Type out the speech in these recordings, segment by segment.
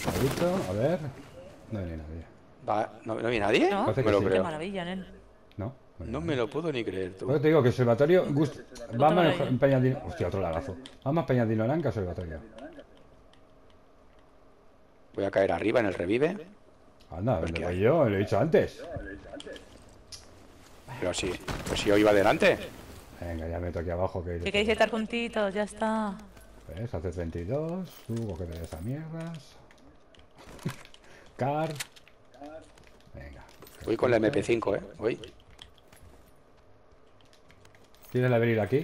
Ahorita, a ver. No hay nadie. Va, ¿no vi nadie? ¿No? Parece Me que lo sí. Qué creo. maravilla, nen. No. No me lo puedo ni creer, Pues tú. te digo que observatorio. Vamos maravilla. en Peñadino. Hostia, otro lagazo. Vamos a Peñadino que observatorio. Voy a caer arriba en el revive. Anda, Pues ¿dónde ¿qué voy hay? yo? Lo he dicho antes. Pero sí, pues si yo iba delante. Venga, ya meto aquí abajo que hay de Si queréis todo. estar juntitos, ya está. ¿Ves? Hace 32. Tú, cógete de esas mierdas. Car. Venga. Voy con la MP5, Voy. ¿Quieres la venir aquí?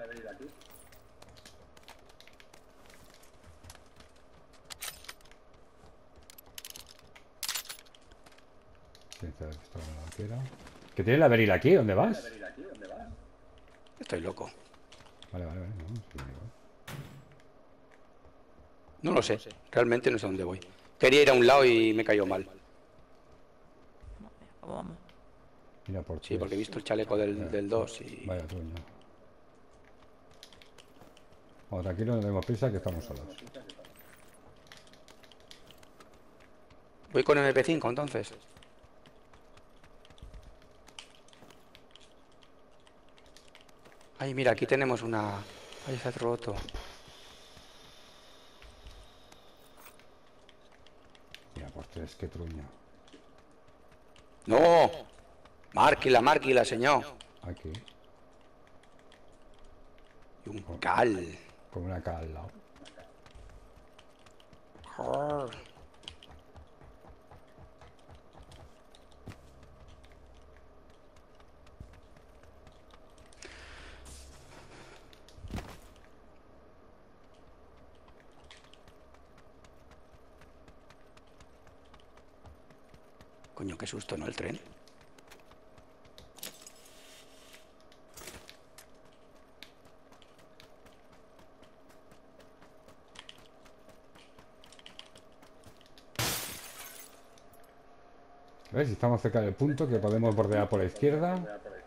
Sincero, esto no lo quiero. ¿Que tienes la venir aquí? ¿Dónde vas? Estoy loco. Vale. No, sí, igual. No lo sé. Realmente no sé dónde voy. Quería ir a un lado y me cayó mal. ¿Cómo vamos? Mira por Sí, porque he visto el chaleco del 2 y... Vaya truño. Bueno, tranquilo, no tenemos prisa, que estamos solos. Voy con MP5 entonces. Ay, mira, aquí tenemos una... Ay, está roto. Mira por tres, qué truño. ¡No! Márquila, señor. Aquí, Y un cal. con una K al lado. Joder. Coño, qué susto, ¿no? El tren. ¿Ves? Estamos cerca del punto que podemos bordear por la izquierda.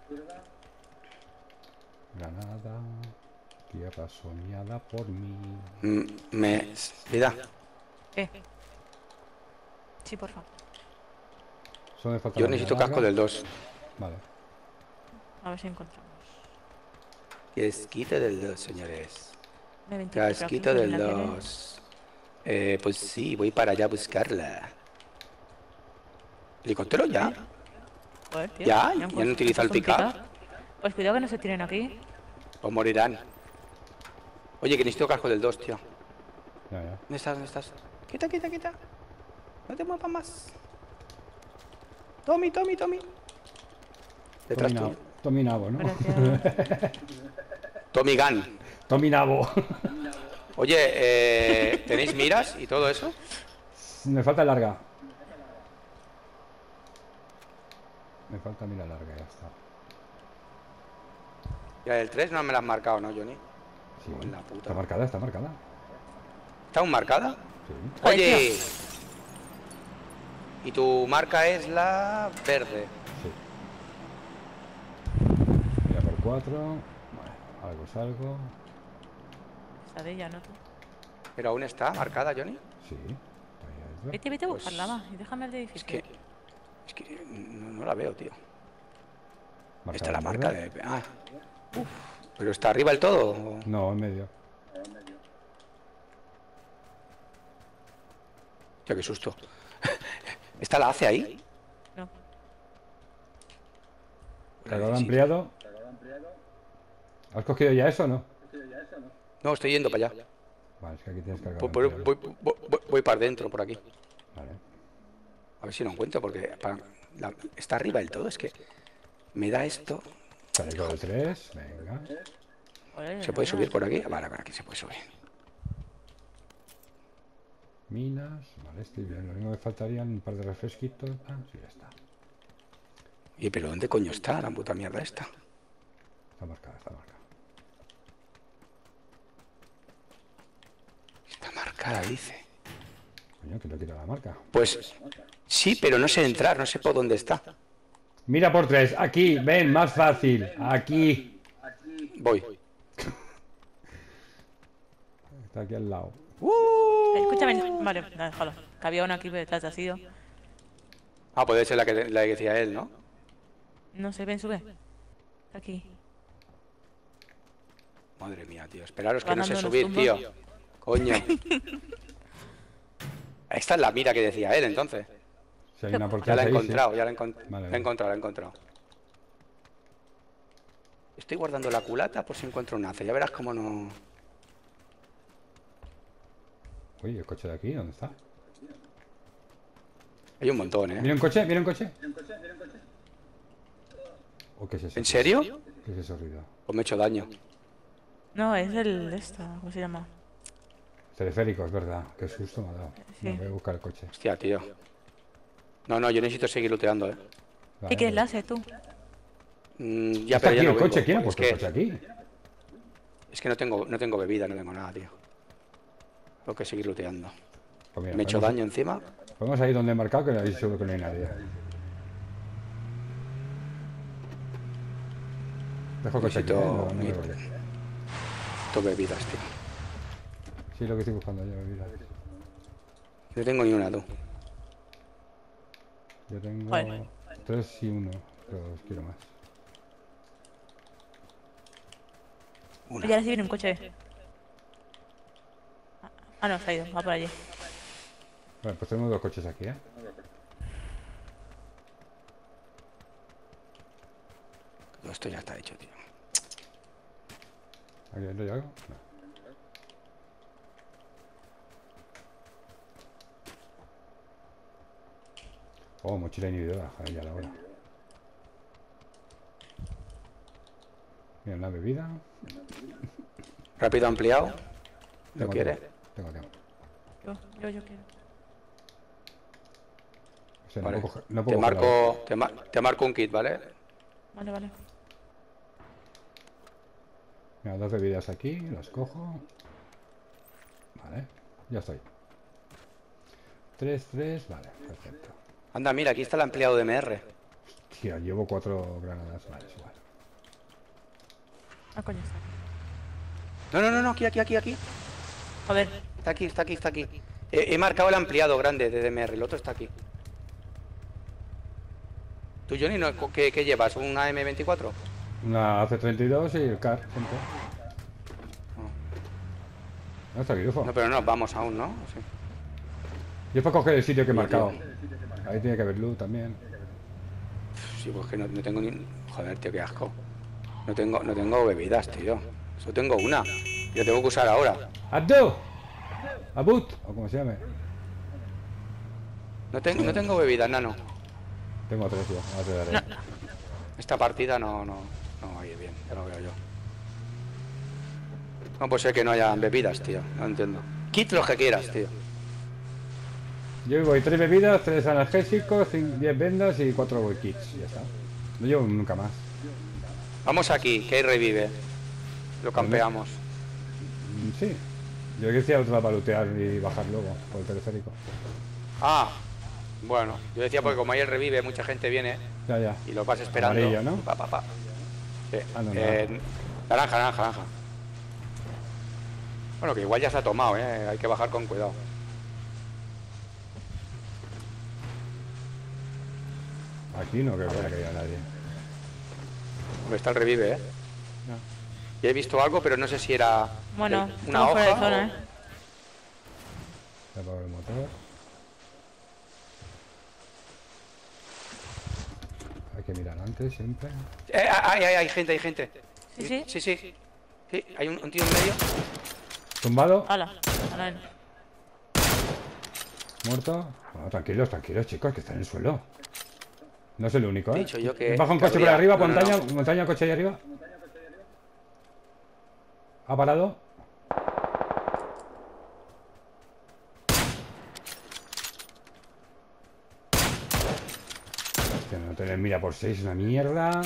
Granada. Tierra soñada por mí. Vida. ¿Qué? Sí, por favor. Solo me falta Yo la necesito mira casco larga. del 2. Vale. A ver si encontramos. Casquito del 2, señores. M24, Casquito aquí, del ¿la tienen? 2. Pues sí, voy para allá a buscarla. ¿Helicóptero ya? Joder, tío, Ya, me ya han no utiliza el puesto un pick-up. Pues cuidado que no se tiren aquí. O morirán. Oye, que necesito casco del 2, tío. Ya. ¿Dónde estás? ¿Dónde estás? Quita. No te muevas más. Tommy. Detrás tuyo. Tommy Nabo, ¿no? Gracias. Tommy Gunn. Tommy Nabo. Oye, ¿tenéis miras y todo eso? Me falta larga. Me falta mira larga, ya está. Ya el 3 no me la has marcado, ¿no, Johnny? Sí, En la puta. está marcada, está marcada. ¿Está aún marcada? Sí. Oye. Y tu marca es la verde. Sí. Mira por 4. Vale, algo es algo. Esa de ella, ¿no? Tú. Pero aún está marcada, Johnny. Sí. Ahí hay otra. Vete a Pues- buscarla, va. Y déjame el de edificio. Es que no la veo, tío. Marcada Esta es la en marca verde. de... Ah. Uf. ¿Pero está arriba del todo? ¿O? No, en medio. Tío, qué susto. ¿Está la hace ahí? No. Cargador Sí. ampliado. ¿Has cogido ya eso o no? No, estoy yendo para allá. Vale, es que aquí tienes cargador Voy, ampliado. voy para adentro, por aquí. Vale. A ver si lo encuentro, porque está arriba del todo. Es que me da esto. Chaleco de 3. Venga. Joder, ¿Se puede subir por aquí? Vale, por aquí se puede subir. Minas. Vale, estoy bien. Lo único que faltarían un par de refresquitos. Ah, sí, ya está. ¿Y pero dónde coño está la puta mierda esta? Está marcada, está marcada. Está marcada, dice. Coño, que le quita la marca. Pues sí, pero no sé entrar, no sé por dónde está. Mira por 3. Aquí, ven, más fácil. Aquí. Voy. Está aquí al lado. Escúchame. Vale, déjalo. Que había una aquí detrás, ha sido. Ah, puede ser la que decía él, ¿no? No sé, ven, sube. Está aquí. Madre mía, tío. Esperaros que Van no sé dando unos subir, tío. tumbos. Coño. Esta es la mira que decía él, entonces. Si hay una por Ya la he casa ahí, sí. encontrado, ya la he Vale, la he vale. encontrado, la he encontrado. Estoy guardando la culata por si encuentro un ace. Ya verás cómo no... Uy, el coche de aquí, ¿dónde está? Hay un montón, ¿Viene ¿eh? un coche? ¿Viene un coche? ¿O qué es eso? ¿En serio? ¿Qué es ese ruido? Pues me he hecho daño. No, es el. ¿Cómo se llama? Teleférico, es verdad. Qué susto me ha dado. Sí. No, voy a buscar el coche. Hostia, tío. No, yo necesito seguir looteando, ¿eh? Vale, ¿Y qué pues. enlace tú? Ya, ¿Está pero ya aquí no el vengo. coche? ¿Quién ha Es puesto el que, coche aquí? es que no tengo bebida, no tengo nada, tío. Tengo que seguir looteando. Pues mira, Me he hecho daño encima. Podemos ir donde he marcado, que ahí seguro que no hay nadie. Dejo el coche aquí, Necesito- no me voy. Necesito bebidas, tío. Sí, lo que estoy buscando yo, bebida. No tengo ni una, tú. Yo tengo Bueno. 3 y 1, pero os quiero más. Una. Ya sí viene un coche. Ah, no, se ha ido. Va por allí. Vale, pues tenemos 2 coches aquí, ¿eh? Todo esto ya está hecho, tío. ¿Aquí dentro hay algo? No. Oh, mochila inhibidora, joder, ya la hora. Mira, una bebida. Rápido ampliado. ¿Lo Tengo, quieres? Tengo. Yo quiero. O sea, Vale. no puedo coger- no Te puedo coger la- marco, te marco un kit, ¿vale? Vale. Mira, 2 bebidas aquí, las cojo. Vale, ya estoy. 3, vale, perfecto. Anda, mira, aquí está el ampliado de MR. Tía, llevo 4 granadas, vale, es igual. Ah, coño, está. No, aquí. Joder. Está aquí. He marcado el ampliado grande de DMR, el otro está aquí. ¿Tú, Johnny, qué llevas? ¿Un AM24? Una AC-32 y el CAR, siempre. No está aquí, Ufo. No, pero no, vamos aún, ¿no? Sí. Yo para coger el sitio que he Tío, marcado. tío. Ahí tiene que haber luz también. Sí, pues que no tengo ni... Joder, tío, qué asco. No tengo bebidas, tío. Solo tengo una. Y la tengo que usar ahora. ¡Abdu! ¡Abut! O como se llame. No tengo bebidas, nano. Tengo 3 yo, ahora te daré. No. Esta partida no va a ir bien, ya lo veo yo. No puede ser que no haya bebidas, tío. No entiendo. Kit los que quieras, tío. Yo voy 3 bebidas, 3 analgésicos, 10 vendas y 4 kits. Ya está. No llevo nunca más. Vamos aquí, que ahí revive. Lo campeamos. Sí. Yo decía otra para lootear y bajar luego por el teleférico. Ah, bueno. Yo decía porque como ahí el revive, mucha gente viene Ya. y lo vas esperando. Amarillo, ¿no? Pa. Sí. Ah, no, Naranja. Bueno, que igual ya se ha tomado, ¿eh? Hay que bajar con cuidado. Aquí no creo que haya nadie. Hombre, está el revive, ¿eh? No. Ya he visto algo, pero no sé si era Bueno, una estamos fuera de hoja zona, o... ¿eh? Ya apago el motor. Hay que mirar antes siempre. Hay gente. Sí. Sí, hay un tío en medio. Tumbado, Hala. Hala. muerto. Bueno, tranquilos, chicos, que está en el suelo. No es el único, He ¿eh? dicho yo que Baja un coche por habría- arriba, no, no. montaña, coche ahí arriba. Ha parado. Hostia, no tener mira por 6 es una mierda.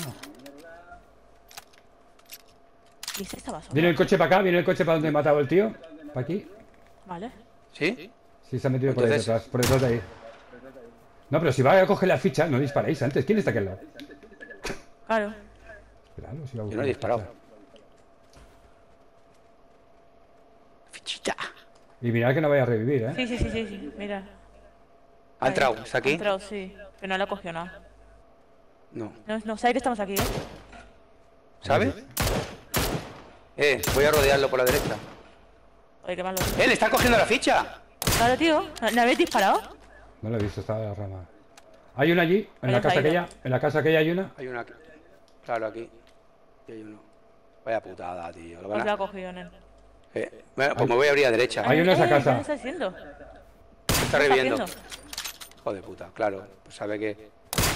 ¿Y ese estaba solo? Viene el coche para acá, viene el coche para donde he matado el tío. Para aquí. Vale. ¿Sí? Sí, se ha metido por ahí Entonces- detrás, por detrás de ahí. No, pero si va a coger la ficha, no disparéis antes. ¿Quién está aquí al lado? Claro. Esperadlo, si va a Yo buscar no he la disparado. ficha. Fichita. Y mirad que no vaya a revivir, ¿eh? Sí, sí, sí, sí, sí. Mira. ¿Ha entrado? ¿Está Ha aquí? entrado, sí. Pero no le ha cogido nada. No. No, no, sabe que estamos aquí, ¿eh? ¿Sabe? Voy a rodearlo por la derecha. Oye, qué malo. ¡Le está cogiendo la ficha! Claro, tío. ¿No habéis disparado? No lo he visto, está en la rama. Hay una allí, en Ahí la está, casa ahí aquella. En la casa aquella hay una. Hay una aquí. Claro, aquí. Y hay uno. Vaya putada, tío. Lo van Os lo a... ha cogido, Nen. Bueno, pues me voy a abrir a derecha. Hay uno en esa casa. ¿Qué está haciendo? Está ¿Qué reviviendo. haciendo? Joder puta, claro. Pues sabe que...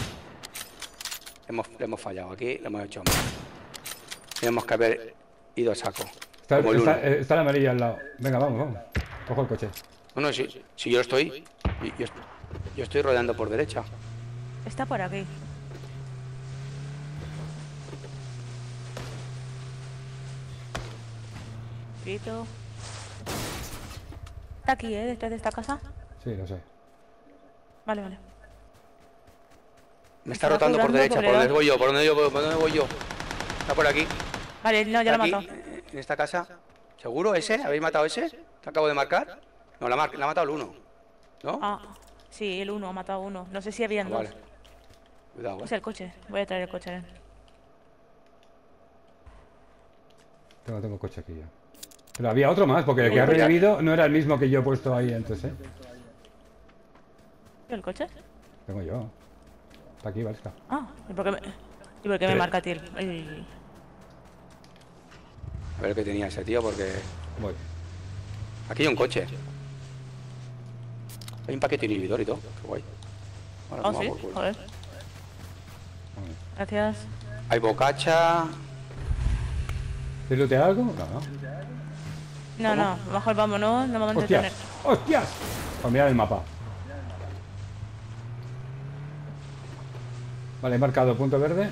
Le hemos fallado aquí, le hemos hecho mal. Tenemos que haber ido a saco. Está, Como el está, uno. está la amarilla al lado. Venga, vamos, vamos. Cojo el coche. No, si yo estoy... Yo estoy rodeando por derecha. Está por aquí. Grito. Está aquí, ¿eh? Detrás de esta casa. Sí, lo sé. Vale, vale. Me está Está rotando por curando, derecha. ¿Por dónde pobre. voy yo? ¿Por dónde voy yo? Está por aquí. Vale, no, ya lo he Aquí, matado. en esta casa. ¿Seguro ese? ¿Habéis matado ese? ¿Que acabo de marcar? No, la ha matado el uno. ¿No? Ah, sí, el uno ha matado a uno. No sé si habían dos. Vale. Cuidado, Es el coche. Voy a traer el coche, ¿eh? Tengo coche aquí ya. Pero había otro más, porque el Sí, que ha pues ya. revivido no era el mismo que yo he puesto ahí antes, ¿eh? ¿El coche? Tengo yo. Está aquí, Valska. Ah, ¿y por qué me Tres. marca a ti A ver qué tenía ese tío, porque... Voy. Aquí hay un coche. Hay un paquete inhibidor y todo. Qué guay. Ahora, Oh, toma sí, por culo. joder. Gracias. Hay bocacha. ¿Te lootea algo? No, no. No, no, mejor vámonos, no vamos a ¡Hostias! entretener. ¡Hostias! Pues mirad el mapa. Vale, he marcado punto verde.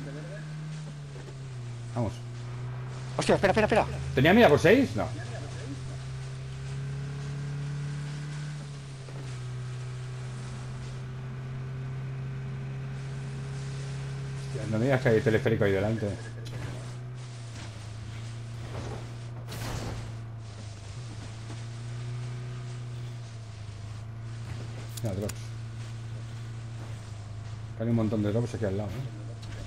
Vamos. Hostia, espera. ¿Tenía mira por 6? No. Hostia, no me digas que hay teleférico ahí delante. Mira, drops. Hay un montón de drops aquí al lado, ¿eh?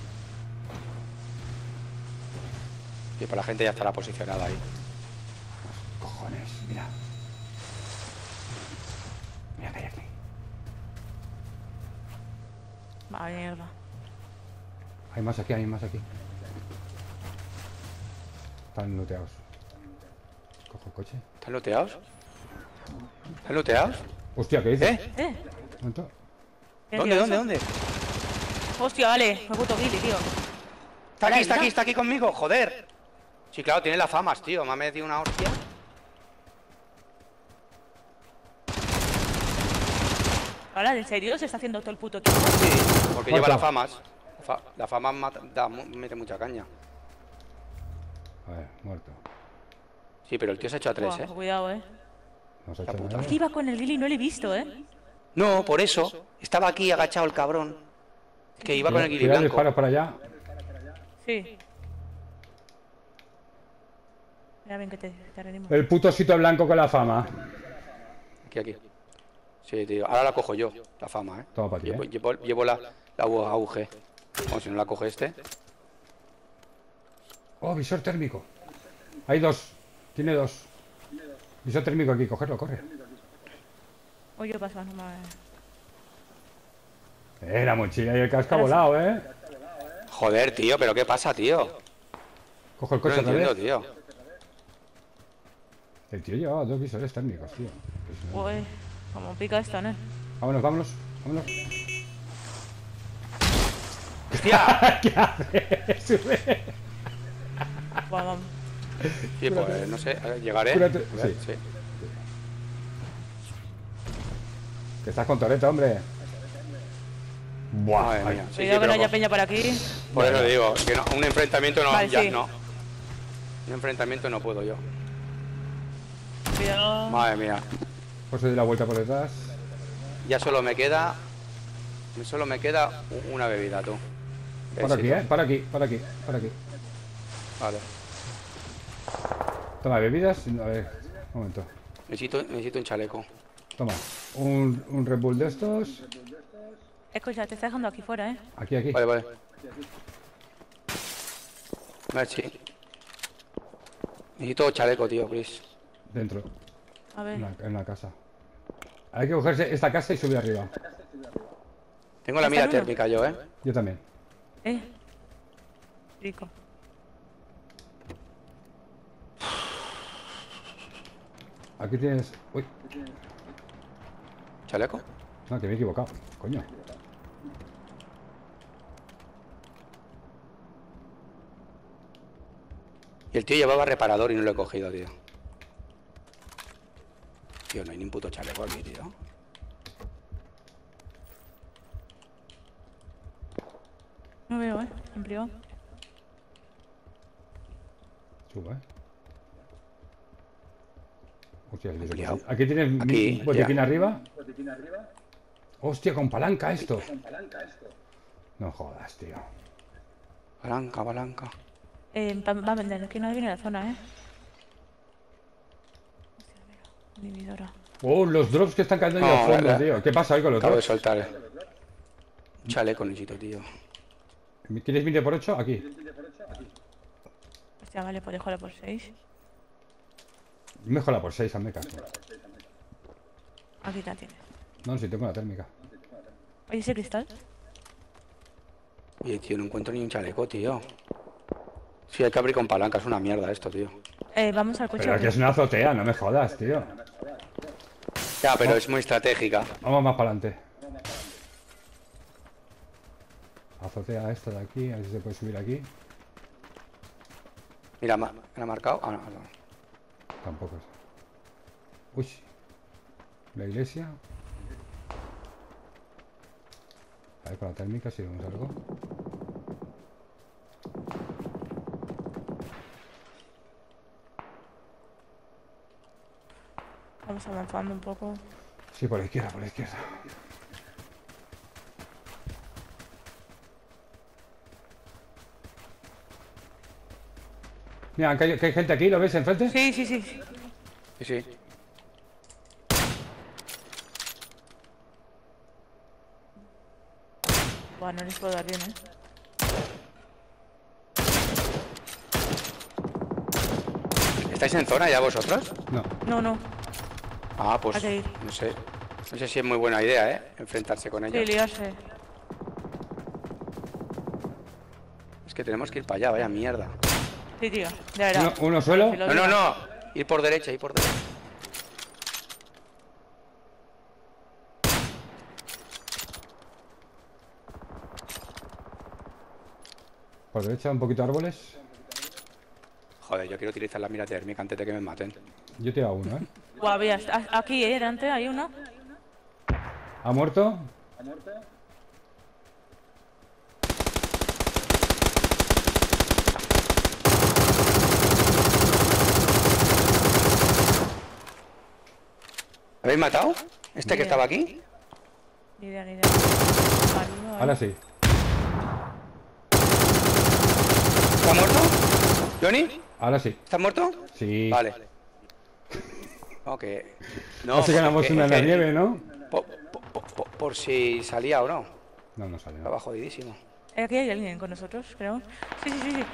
Y para la gente ya estará posicionada ahí. Cojones, mira. Mira que hay aquí. Vale, mierda. Hay más aquí, hay más aquí. Están looteados. Cojo el coche. ¿Están looteados? ¿Están looteados? Hostia, ¿qué dices? ¿Eh? Un momento. ¿Quién ha sido eso? ¿Dónde? Hostia, vale, me puto Billy, tío. Está aquí conmigo, joder. Sí, claro, tiene las famas, tío. Me ha metido una hostia. Ahora, ¿en serio se está haciendo todo el puto equipo? Sí, porque ¿Cuánto? lleva las famas. La fama mete mucha caña. A ver, muerto. Sí, pero el tío se ha hecho a 3, Buah, cuidado, No se ha La hecho puta. nada. Es que iba con el Billy y no le he visto, No, por eso. Estaba aquí agachado el cabrón. Es que iba con el guiri Cuidado, blanco. disparos para allá. Sí. Mira bien que te reanimo. El puto sitio blanco con la fama. Aquí. Sí, tío. Ahora la cojo yo, la fama, ¿eh? Toma para ti, Llevo la AUG. Como si no la coge este. Oh, visor térmico. Hay dos. Tiene dos. Visor térmico aquí, cogerlo, corre. Oye, pasa, no me... La mochila y el casco ha Ahora sí. volado, ¿eh? Joder, tío, pero ¿qué pasa, tío? Cojo el No coche lo otra entiendo, vez. tío. El tío llevaba dos visores térmicos, tío. Pues, Uy, como pica esto, ¿no? vámonos. ¡Hostia! ¿Qué hace? Sube. Vamos. Sí, pues no sé, a ver, llegaré. Cúrate. A ver, Sí. sí. Que estás con Toreto, hombre. Buah. Madre ay. mía. Sí, Cuidado que pero no haya peña por aquí. por eso digo, que no, un enfrentamiento no, Vale, ya sí. no. Un enfrentamiento no puedo yo. Cuidado. Madre mía. Pues doy la vuelta por detrás. Ya solo me queda una bebida, tú. Por aquí, Éxito. Para aquí. Vale. Toma, bebidas. A ver, un momento. Necesito un chaleco. Toma, un Red Bull de estos. Escucha, te está dejando aquí fuera, ¿eh? Aquí, aquí. Vale, vale. Merci. Necesito chaleco, tío, please. Dentro, A ver. en la casa. Hay que cogerse esta casa y subir arriba. Tengo la ¿Está mira en uno? térmica yo, ¿eh? Yo también. Rico. Aquí tienes... Uy, ¿Chaleco? no, que me he equivocado. Coño. Y el tío llevaba reparador y no lo he cogido, tío. Tío, no hay ni un puto chaleco aquí, tío. No veo, ¿eh? En privado. Suba, Hostia, aquí Ampliado. aquí tienes Aquí, botiquín ya. arriba. Hostia, con palanca esto. No jodas, tío. Palanca, palanca. Va a vender, que no viene la zona, ¿eh? Hostia, mira. Inhibidora. Oh, los drops que están cayendo ahí No, al fondo, la- tío. ¿Qué pasa ahí con los Acabo de drops? soltar. Un chaleco necesito, tío. ¿Quieres 20 por 8? Aquí. Hostia, vale, pues déjala por 6. Mejora por 6, hazme caso. Aquí la tienes. No, si tengo la térmica. Oye, ese cristal. Oye, tío, no encuentro ni un chaleco, tío. Sí, hay que abrir con palanca. Es una mierda esto, tío. Vamos al coche. Pero aquí es una azotea, no me jodas, tío. Ya, pero es muy estratégica. Vamos más para adelante. Azotea esta de aquí, a ver si se puede subir aquí. Mira, ¿me la ha marcado? Ah, no, no. Tampoco es. Uy. La iglesia. A ver, con la térmica si vemos algo. Vamos avanzando un poco. Sí, por la izquierda, por la izquierda. Mira, que hay gente aquí, ¿lo ves enfrente? Sí, sí, sí. Sí, sí. Buah, no les puedo dar bien, ¿eh? ¿Estáis en zona ya vosotros? No. No, no. Ah, pues Hay que ir. no sé. No sé si es muy buena idea, ¿eh? Enfrentarse con Sí, ellos. liarse. Es que tenemos que ir para allá, vaya mierda. Sí, tío. Ya verás. Uno solo. Si lo No, no, digo. no. Ir por derecha, ir por derecha. Por derecha, un poquito de árboles. Joder, yo quiero utilizar la mira térmica antes de que me maten. Yo te hago uno, ¿eh? Buah, había... Aquí, delante hay uno. ¿Ha muerto? ¿Habéis matado? ¿Este que Ni idea. estaba aquí? Ni idea, ni idea. Vale, uno ahí. Ahora sí. ¿Está muerto? ¿Johnny? Ahora sí. ¿Estás muerto? Sí. Vale. Ok. No, Así ganamos porque- una en es la que- nieve, ¿no? Por si salía o no. No, no sale. Estaba jodidísimo. Aquí hay alguien con nosotros, creo. Sí, sí, sí, sí.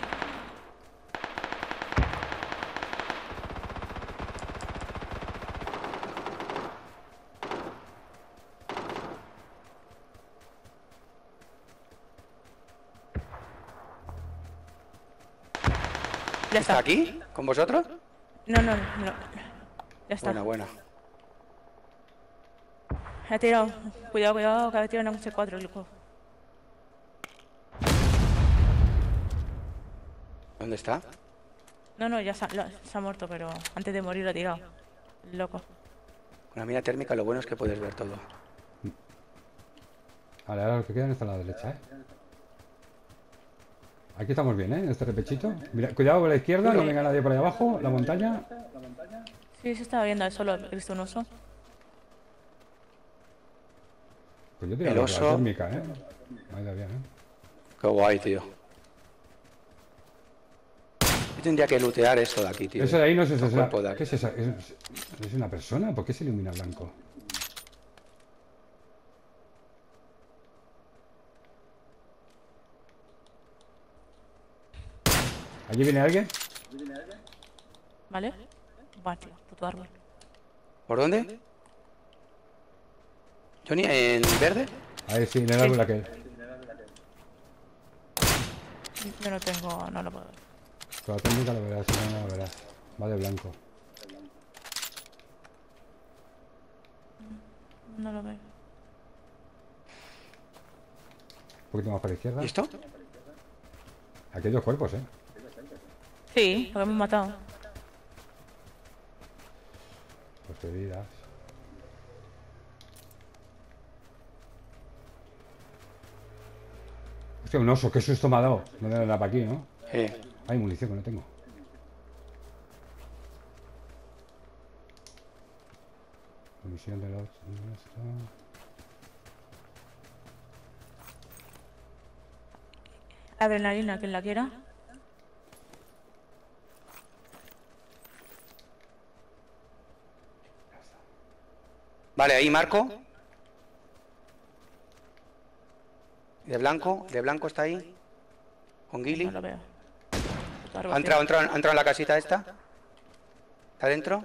Ya ¿Está está. aquí? ¿Con vosotros? No, no, no. Ya está. Buena, buena. Ha tirado. Cuidado, cuidado, que ha tirado una C4 el loco. ¿Dónde está? No, no, ya se ha muerto, pero antes de morir lo ha tirado. El loco. Con la mira térmica lo bueno es que puedes ver todo. Vale, ahora lo que quedan está a la derecha, ¿eh? Aquí estamos bien, ¿eh? En este repechito. Mira, cuidado con la izquierda, no venga nadie por ahí abajo. La montaña. Sí, se estaba viendo, solo he visto un oso. Pues yo tiro El la oso. térmica, ¿eh? Me ha ido bien, ¿eh? Qué guay, tío. Yo tendría que lootear esto de aquí, tío. Eso de ahí no es El eso. cuerpo de aquí. ¿Qué es esa? ¿Es una persona? ¿Por qué se ilumina blanco? ¿Allí viene alguien? ¿Vale? Buah, tío, puto árbol. ¿Por dónde? ¿Johnny, en verde? Ahí sí, en el árbol aquel. Yo no tengo, no lo puedo ver. Con la técnica lo verás, si no, no lo verás. Va de blanco. No lo veo. Un poquito más para la izquierda. ¿Y esto? Aquí hay dos cuerpos, ¿eh? Sí, lo hemos matado. Pues bebidas. Hostia, un oso, qué susto me ha dado. No me da nada para aquí, ¿no? Hay munición que no tengo. Munición de los... Adrenalina, quien la quiera. Vale, ahí marco. De blanco está ahí. Con Gilly. No lo veo. Puto árbol, Ha entrado en la casita esta. ¿Está dentro?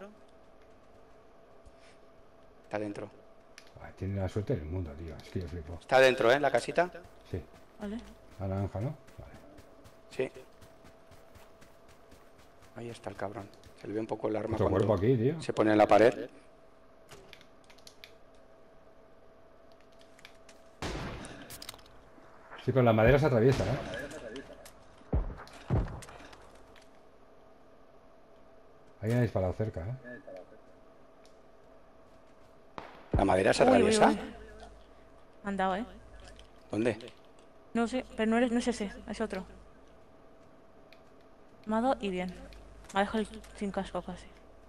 Está dentro. Ay, tiene la suerte del mundo, tío. Es que yo flipo. Está dentro, ¿eh? La casita. Sí. tío. Vale. La naranja, ¿no? Vale. Sí. Ahí está el cabrón. Se le ve un poco el arma Otro cuando cuerpo aquí, tío. se pone en la pared. Sí, pero la madera se atraviesa, ¿eh? Alguien ha disparado cerca, ¿eh? La madera se Uy, uy, atraviesa. uy. Me han dado, ¿eh? ¿Dónde? No sé, pero no es ese, es otro. Me ha dado y bien. Me ha dejado sin casco casi.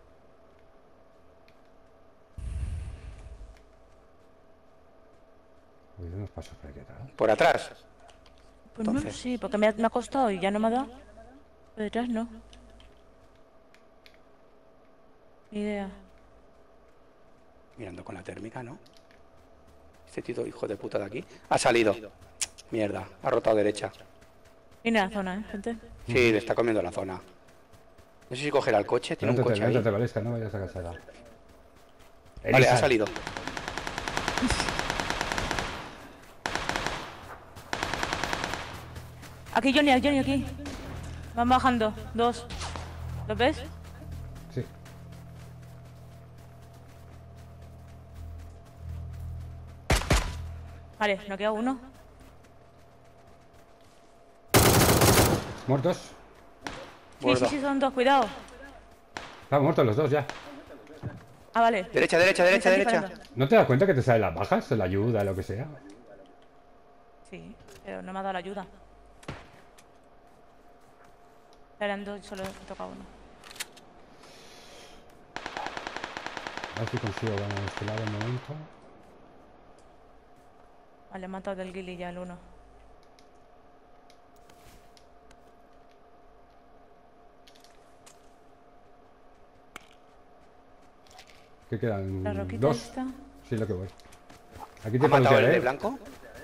Uy, unos pasos por aquí atrás. Por atrás. Pues no lo Entonces. sé, porque me ha costado y ya no me ha dado. Pero detrás no. Ni idea. Mirando con la térmica, ¿no? Este tío hijo de puta de aquí. Ha salido. Mierda. Ha rotado derecha. Viene a la zona, gente. Sí, le está comiendo la zona. No sé si cogerá el coche. Tiene un coche ahí. Levántate, Valesca, no vayas a casada. Vale, ha salido. Aquí, Johnny, aquí. Van bajando. Dos. ¿Los ves? Sí. Vale, no queda uno. ¿Muertos? Sí, Muerto. sí, son dos, cuidado. Están muertos los dos ya. Ah, vale. Derecha. Me están disparando. ¿No te das cuenta que te salen las bajas? La ayuda, lo que sea. Sí, pero no me ha dado la ayuda. Eran dos, solo he tocado uno. A ver si consigo ganar este lado un momento. Vale, he matado del Gilly ya el uno. ¿Qué quedan? La roquita Dos. esta. Sí, lo que voy. Aquí te ¿Ha matado el palutearé, de ¿eh? blanco?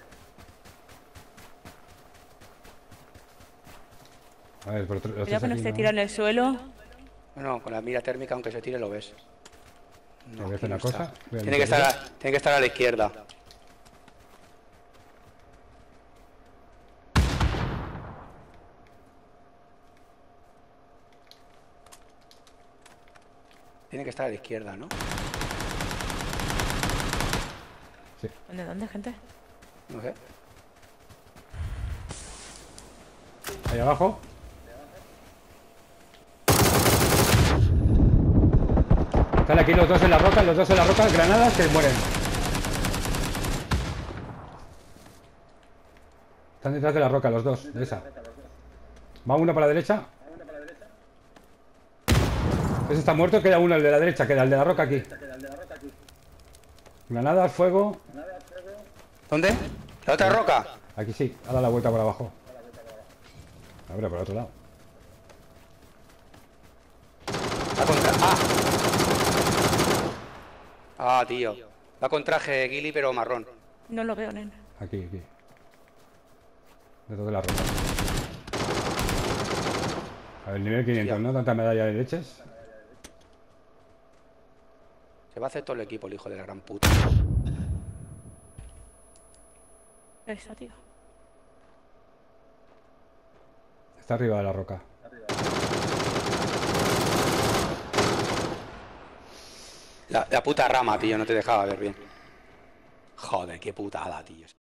A ver, por otro, los Cuidado tres que no aquí, esté ¿no? tirado en el suelo. Bueno, con la mira térmica, aunque se tire, lo ves. Voy a hacer aquí una no cosa. está. Voy a Tiene que limpiar estar a la izquierda. Tiene que estar a la izquierda, ¿no? Sí. ¿De dónde, gente? No sé. Ahí abajo. Están aquí los dos en la roca, granadas que mueren. Están detrás de la roca los dos, de esa. Va uno para la derecha. Ese está muerto, queda uno, el de la derecha, queda el de la roca aquí. Granadas, fuego. ¿Dónde? ¿La otra roca? Aquí sí, ha dado la vuelta por abajo. A ver, por el otro lado. Va contra... ¡Ah! Tío. Va con traje Gilly, pero marrón. No lo veo, nen. Aquí. Detrás de la roca. A ver, nivel 500, ¿no? Tanta medalla de leches. Se va a hacer todo el equipo, el hijo de la gran puta. Esa, tío. Está arriba de la roca. La puta rama, tío, no te dejaba ver bien. Joder, qué putada, tío.